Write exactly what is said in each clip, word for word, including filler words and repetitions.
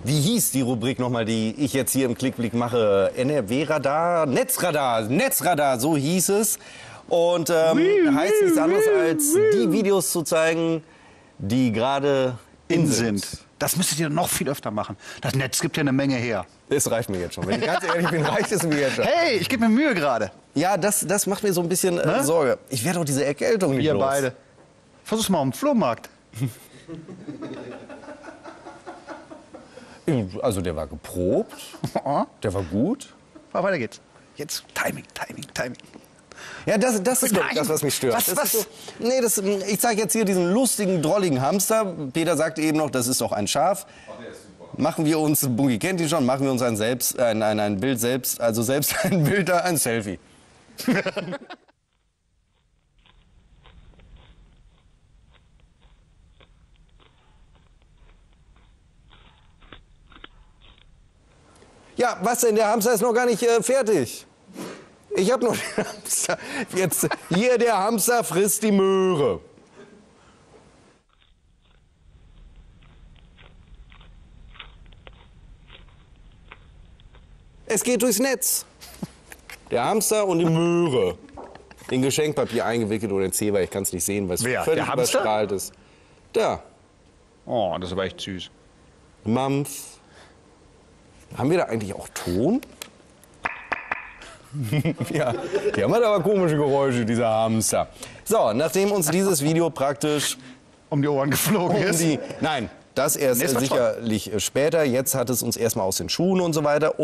Wie hieß die Rubrik nochmal, die ich jetzt hier im Klickblick mache? N R W-Radar, Netzradar, Netzradar, so hieß es. Und ähm, heißt nichts anderes, als die Videos zu zeigen, die gerade in sind. Das müsstet ihr noch viel öfter machen. Das Netz gibt ja eine Menge her. Das reicht mir jetzt schon. Wenn ich ganz ehrlich bin, reicht es mir jetzt schon. Hey, ich gebe mir Mühe gerade. Ja, das, das macht mir so ein bisschen äh, Ne? Sorge. Ich werde doch diese Erkältung nicht Ihr los. beide. Versuch's mal auf dem Flohmarkt. Also der war geprobt, der war gut. Aber weiter geht's. Jetzt Timing, Timing, Timing. Ja, das, das ist Nein. das, was mich stört. Was, das was? Ist so, nee, das, ich zeige jetzt hier diesen lustigen, drolligen Hamster. Peter sagt eben noch, das ist doch ein Schaf. Machen wir uns, Bungi kennt ihn schon, machen wir uns ein, selbst, ein, ein, ein Bild selbst, also selbst ein Bild, da, ein Selfie. Ja, was denn? Der Hamster ist noch gar nicht äh, fertig. Ich habe nur den Hamster. Jetzt, hier, der Hamster frisst die Möhre. Es geht durchs Netz. Der Hamster und die Möhre. In Geschenkpapier eingewickelt oder in Zewa, ich kann es nicht sehen, weil es Wer? völlig Der Hamster? überstrahlt ist. Da, Oh, das ist aber echt süß. Mampf. Haben wir da eigentlich auch Ton? Ja, die haben halt aber komische Geräusche, dieser Hamster. So, nachdem uns dieses Video praktisch Um die Ohren geflogen um ist. die... Nein, das erst Nee, ist doch sicherlich später. Jetzt hat es uns erstmal aus den Schuhen und so weiter.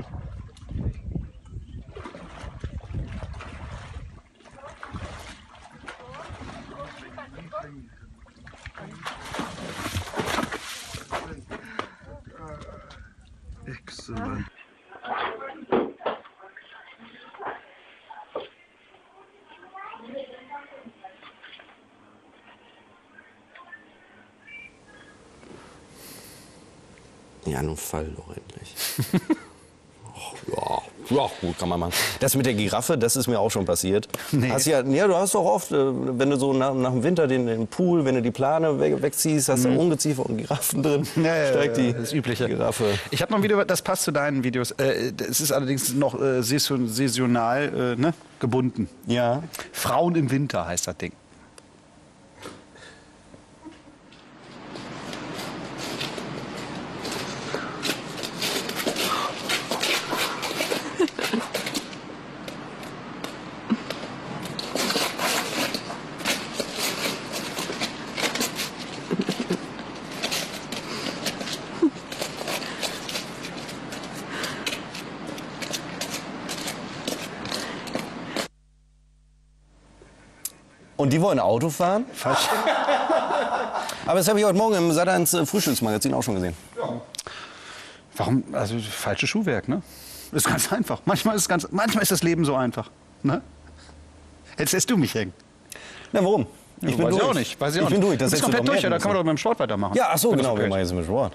Excellent. Ja, nun fall doch endlich. Ach, ja, ja, gut, kann man machen. Das mit der Giraffe, das ist mir auch schon passiert. Nee. Hast ja, ja, du hast doch oft, äh, wenn du so nach, nach dem Winter den, den Pool, wenn du die Plane weg, wegziehst, hast du Mhm. Ungeziefer und Giraffen drin. Ja, ja, Steigt die ja, das Übliche. Giraffe. Ich habe noch ein Video, das passt zu deinen Videos. Äh, es ist allerdings noch äh, saison- saisonal äh, ne? gebunden. Ja. Frauen im Winter heißt das Ding. Und die wollen Auto fahren? Falsch. Aber das habe ich heute Morgen im Sat.eins äh, Frühstücksmagazin auch schon gesehen. Warum? Also falsches Schuhwerk, ne? Ist ganz einfach. Manchmal ist, es ganz, manchmal ist das Leben so einfach. Ne? Jetzt lässt du mich hängen. Na, warum? Ja, Ich bin weiß durch. ich auch nicht. Weiß ich, auch bin nicht. durch. Das du bist hättest du komplett doch durch, ja, merken da kann man doch müssen. beim Sport weitermachen. Ja, ach so, Wenn das genau, okay wir machen ist. jetzt mit Sport.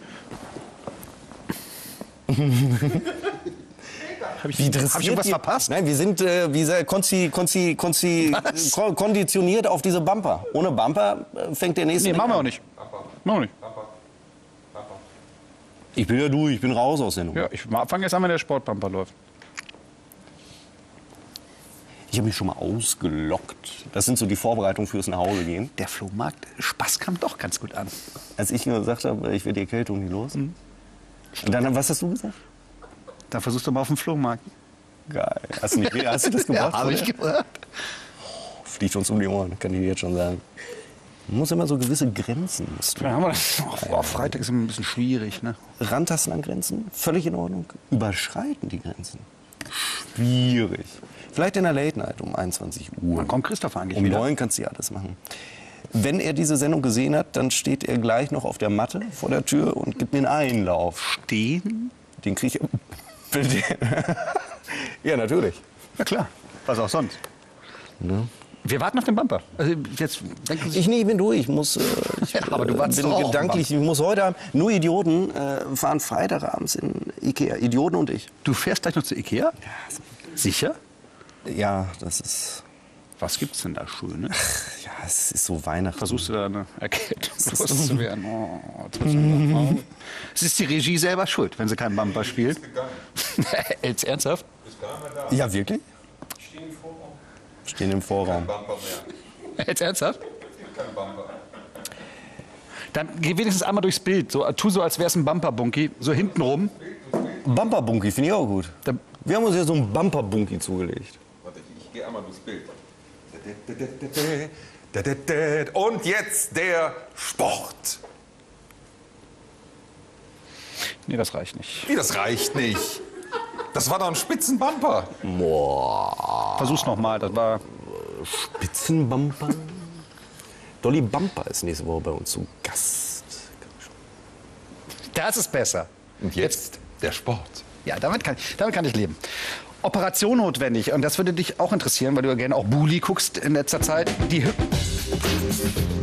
Hab ich, Wie hab ich interessiert irgendwas die- verpasst? Nein, wir sind äh, wie sehr konzi, konzi, konzi, Was? ko- konditioniert auf diese Bumper. Ohne Bumper äh, fängt der nächste Nee, machen wir an. auch nicht. Machen wir nicht. Ich bin ja durch, ich bin raus aus der Nummer. Ja, ich fange jetzt an, wenn der Sportbumper läuft. Ich habe mich schon mal ausgelockt. Das sind so die Vorbereitungen fürs Nachhausegehen. Der Flohmarkt, Spaß kam doch ganz gut an. Als ich gesagt habe, ich werde die Erkältung nicht los. Mhm. Und dann, was hast du gesagt? Dann versuchst du mal auf dem Flohmarkt. Geil. Hast du, nicht, hast du das gemacht? Ja, habe ich oder? gehört. Fliegt uns um die Ohren, kann ich dir jetzt schon sagen. Man muss immer so gewisse Grenzen. Musst du. Ja, haben wir das. Oh, oh, Freitag ist immer ein bisschen schwierig, ne? Rantasten an Grenzen, völlig in Ordnung. Überschreiten die Grenzen. Schwierig. Vielleicht in der Late Night um einundzwanzig Uhr. Wann kommt Christoph eigentlich Um wieder? neun kannst du ja alles machen. Wenn er diese Sendung gesehen hat, dann steht er gleich noch auf der Matte vor der Tür und gibt mir einen Einlauf. Stehen? Den kriege ich... Ja, natürlich. Ja klar. Was auch sonst. Ne? Wir warten auf den Bumper. Also jetzt denken Sie Ich nicht, ich bin durch. Ich muss, äh, ich Ja, aber du äh, wartest bin doch auch auf den gedanklich. Ich muss heute Abend. Nur Idioten äh, fahren Freitagabends in Ikea. Idioten und ich. Du fährst gleich noch zu Ikea? Sicher? Ja, das ist. Was gibt's denn da Schönes? Ja, es ist so Weihnachten. Versuchst du da eine Erkältung loszuwerden? Oh, jetzt wird's langsam. Es ist die Regie selber schuld, wenn sie keinen Bumper spielt. Jetzt ernsthaft? Ja, wirklich? Stehen im Vorraum. Jetzt ernsthaft? Dann geh wenigstens einmal durchs Bild. So, tu so, als wäre es ein Bumper-Bunky. So hintenrum. Bumper-Bunky finde ich auch gut. Da, Wir haben uns ja so einen Bumper-Bunky zugelegt. Warte, ich, ich gehe einmal durchs Bild. Und jetzt der Sport. nee, das reicht nicht. Wie, das reicht nicht. Das war doch ein Spitzenbumper. Versuch's nochmal. Das war. Spitzenbumper? Dolly Bumper ist nächste Woche bei uns zu Gast. Das ist besser. Und jetzt der Sport. Ja, damit kann, damit kann ich leben. Operation notwendig. Und das würde dich auch interessieren, weil du ja gerne auch Bully guckst in letzter Zeit. Die Hü